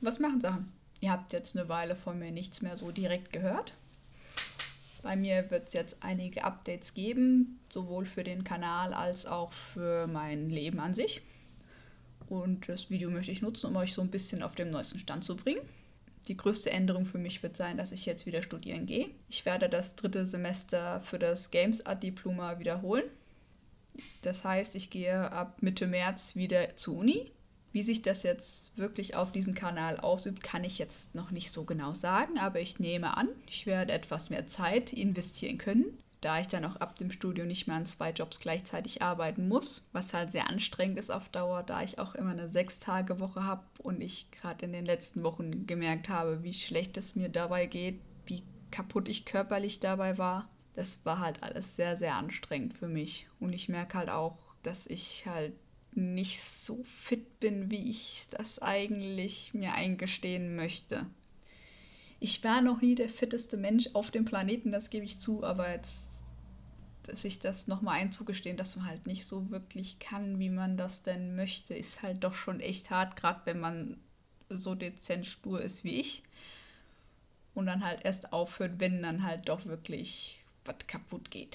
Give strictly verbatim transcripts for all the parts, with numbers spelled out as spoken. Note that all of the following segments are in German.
was machen Sachen? Ihr habt jetzt eine Weile von mir nichts mehr so direkt gehört. Bei mir wird es jetzt einige Updates geben, sowohl für den Kanal als auch für mein Leben an sich. Und das Video möchte ich nutzen, um euch so ein bisschen auf dem neuesten Stand zu bringen. Die größte Änderung für mich wird sein, dass ich jetzt wieder studieren gehe. Ich werde das dritte Semester für das Games Art Diploma wiederholen. Das heißt, ich gehe ab Mitte März wieder zur Uni. Wie sich das jetzt wirklich auf diesen Kanal ausübt, kann ich jetzt noch nicht so genau sagen, aber ich nehme an, ich werde etwas mehr Zeit investieren können, da ich dann auch ab dem Studium nicht mehr an zwei Jobs gleichzeitig arbeiten muss, was halt sehr anstrengend ist auf Dauer, da ich auch immer eine Sechs-Tage-Woche habe und ich gerade in den letzten Wochen gemerkt habe, wie schlecht es mir dabei geht, wie kaputt ich körperlich dabei war. Das war halt alles sehr, sehr anstrengend für mich und ich merke halt auch, dass ich halt nicht so fit bin, wie ich das eigentlich mir eingestehen möchte. Ich war noch nie der fitteste Mensch auf dem Planeten, das gebe ich zu, aber jetzt sich das nochmal einzugestehen, dass man halt nicht so wirklich kann, wie man das denn möchte, ist halt doch schon echt hart, gerade wenn man so dezent stur ist wie ich. Und dann halt erst aufhört, wenn dann halt doch wirklich was kaputt geht.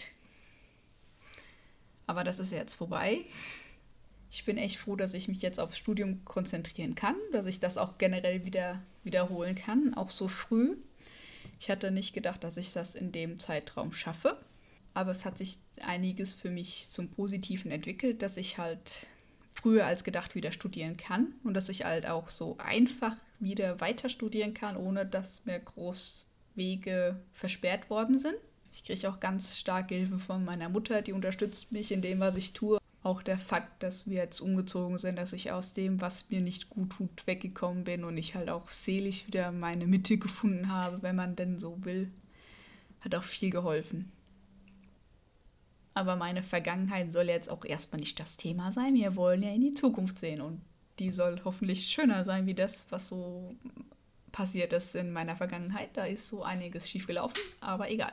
Aber das ist ja jetzt vorbei. Ich bin echt froh, dass ich mich jetzt aufs Studium konzentrieren kann, dass ich das auch generell wieder wiederholen kann, auch so früh. Ich hatte nicht gedacht, dass ich das in dem Zeitraum schaffe, aber es hat sich einiges für mich zum Positiven entwickelt, dass ich halt früher als gedacht wieder studieren kann und dass ich halt auch so einfach wieder weiter studieren kann, ohne dass mir groß Wege versperrt worden sind. Ich kriege auch ganz starke Hilfe von meiner Mutter, die unterstützt mich in dem, was ich tue. Auch der Fakt, dass wir jetzt umgezogen sind, dass ich aus dem, was mir nicht gut tut, weggekommen bin und ich halt auch seelisch wieder meine Mitte gefunden habe, wenn man denn so will, hat auch viel geholfen. Aber meine Vergangenheit soll jetzt auch erstmal nicht das Thema sein. Wir wollen ja in die Zukunft sehen und die soll hoffentlich schöner sein, wie das, was so passiert ist in meiner Vergangenheit. Da ist so einiges schiefgelaufen, aber egal.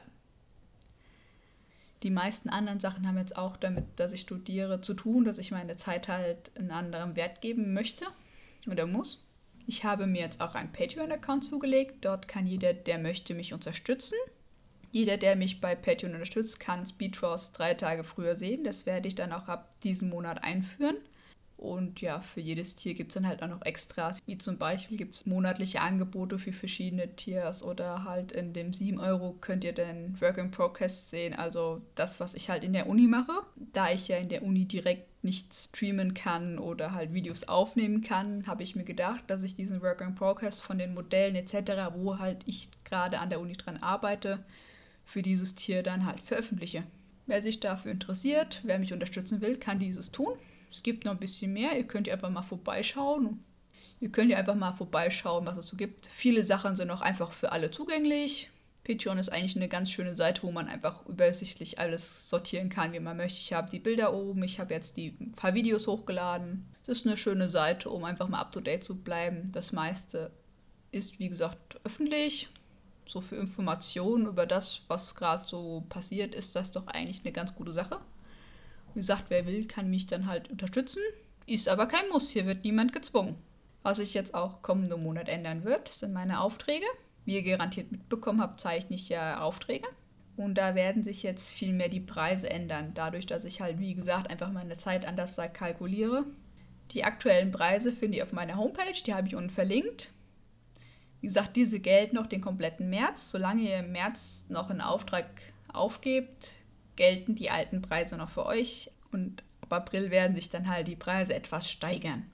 Die meisten anderen Sachen haben jetzt auch damit, dass ich studiere, zu tun, dass ich meine Zeit halt einen anderen Wert geben möchte oder muss. Ich habe mir jetzt auch einen Patreon-Account zugelegt. Dort kann jeder, der möchte, mich unterstützen. Jeder, der mich bei Patreon unterstützt, kann Speedforce drei Tage früher sehen. Das werde ich dann auch ab diesem Monat einführen. Und ja, für jedes Tier gibt es dann halt auch noch Extras, wie zum Beispiel gibt es monatliche Angebote für verschiedene Tiers oder halt in dem sieben Euro könnt ihr den Work in Progress sehen, also das, was ich halt in der Uni mache. Da ich ja in der Uni direkt nicht streamen kann oder halt Videos aufnehmen kann, habe ich mir gedacht, dass ich diesen Work in Progress von den Modellen et cetera, wo halt ich gerade an der Uni dran arbeite, für dieses Tier dann halt veröffentliche. Wer sich dafür interessiert, wer mich unterstützen will, kann dieses tun. Es gibt noch ein bisschen mehr, ihr könnt ja einfach mal vorbeischauen. Ihr könnt ja einfach mal vorbeischauen, was es so gibt. Viele Sachen sind auch einfach für alle zugänglich. Patreon ist eigentlich eine ganz schöne Seite, wo man einfach übersichtlich alles sortieren kann, wie man möchte. Ich habe die Bilder oben, ich habe jetzt die paar Videos hochgeladen. Es ist eine schöne Seite, um einfach mal up-to-date zu bleiben. Das meiste ist, wie gesagt, öffentlich. So für Informationen über das, was gerade so passiert, ist das doch eigentlich eine ganz gute Sache. Wie gesagt, wer will, kann mich dann halt unterstützen. Ist aber kein Muss, hier wird niemand gezwungen. Was sich jetzt auch kommenden Monat ändern wird, sind meine Aufträge. Wie ihr garantiert mitbekommen habt, zeichne ich ja Aufträge. Und da werden sich jetzt viel mehr die Preise ändern, dadurch, dass ich halt, wie gesagt, einfach meine Zeit anders da kalkuliere. Die aktuellen Preise findet ihr auf meiner Homepage, die habe ich unten verlinkt. Wie gesagt, diese gelten noch den kompletten März. Solange ihr im März noch einen Auftrag aufgebt, gelten die alten Preise noch für euch und ab April werden sich dann halt die Preise etwas steigern.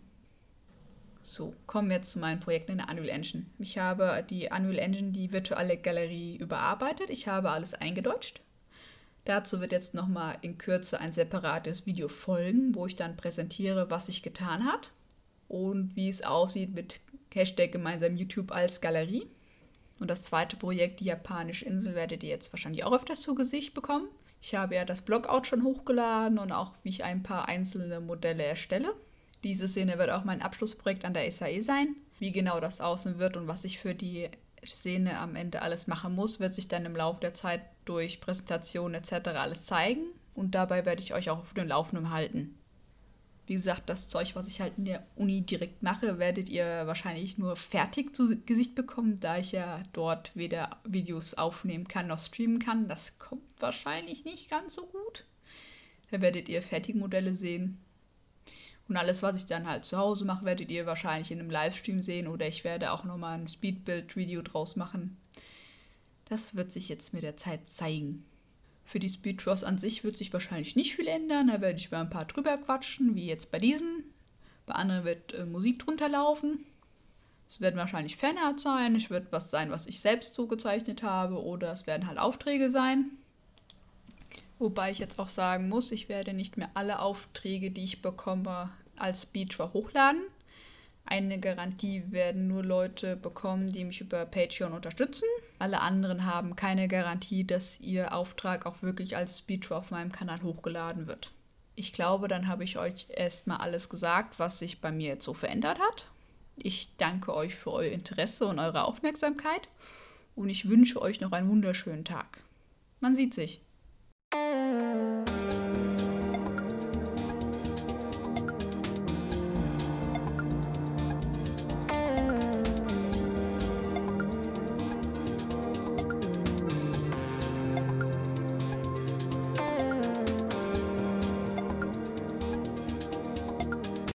So, kommen wir jetzt zu meinen Projekten in der Unreal Engine. Ich habe die Unreal Engine, die virtuelle Galerie, überarbeitet. Ich habe alles eingedeutscht. Dazu wird jetzt nochmal in Kürze ein separates Video folgen, wo ich dann präsentiere, was sich getan hat und wie es aussieht mit Hashtag gemeinsam YouTube als Galerie. Und das zweite Projekt, die japanische Insel, werdet ihr jetzt wahrscheinlich auch öfters zu Gesicht bekommen. Ich habe ja das Blogout schon hochgeladen und auch, wie ich ein paar einzelne Modelle erstelle. Diese Szene wird auch mein Abschlussprojekt an der S A E sein. Wie genau das aussehen wird und was ich für die Szene am Ende alles machen muss, wird sich dann im Laufe der Zeit durch Präsentationen et cetera alles zeigen. Und dabei werde ich euch auch auf dem Laufenden halten. Wie gesagt, das Zeug, was ich halt in der Uni direkt mache, werdet ihr wahrscheinlich nur fertig zu Gesicht bekommen, da ich ja dort weder Videos aufnehmen kann noch streamen kann. Das kommt wahrscheinlich nicht ganz so gut. Da werdet ihr Fertigmodelle sehen. Und alles, was ich dann halt zu Hause mache, werdet ihr wahrscheinlich in einem Livestream sehen oder ich werde auch nochmal ein Speedbuild-Video draus machen. Das wird sich jetzt mit der Zeit zeigen. Für die Speeddraws an sich wird sich wahrscheinlich nicht viel ändern. Da werde ich bei ein paar drüber quatschen, wie jetzt bei diesem. Bei anderen wird äh, Musik drunter laufen. Es werden wahrscheinlich Fanarts sein. Es wird was sein, was ich selbst so gezeichnet habe. Oder es werden halt Aufträge sein. Wobei ich jetzt auch sagen muss, ich werde nicht mehr alle Aufträge, die ich bekomme, als Speeddraw hochladen. Eine Garantie werden nur Leute bekommen, die mich über Patreon unterstützen. Alle anderen haben keine Garantie, dass ihr Auftrag auch wirklich als Speeddraw auf meinem Kanal hochgeladen wird. Ich glaube, dann habe ich euch erstmal alles gesagt, was sich bei mir jetzt so verändert hat. Ich danke euch für euer Interesse und eure Aufmerksamkeit und ich wünsche euch noch einen wunderschönen Tag. Man sieht sich.